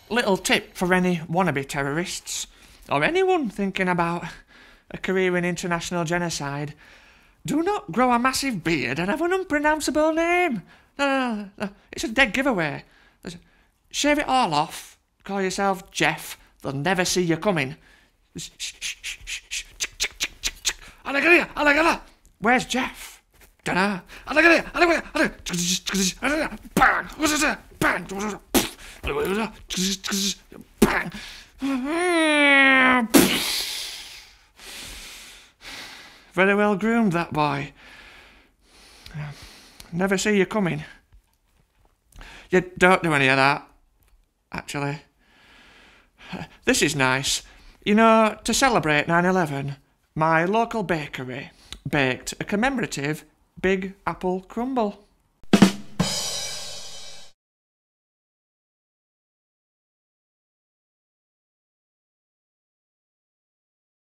Little tip for any wannabe terrorists, or anyone thinking about a career in international genocide. Do not grow a massive beard and have an unpronounceable name. No. It's a dead giveaway. Shave it all off. Call yourself Jeff. They'll never see you coming. Where's Jeff? Dunno. Very well groomed, that boy. Never see you coming. You don't do any of that, actually. This is nice. You know, to celebrate 9/11, my local bakery baked a commemorative Big Apple crumble.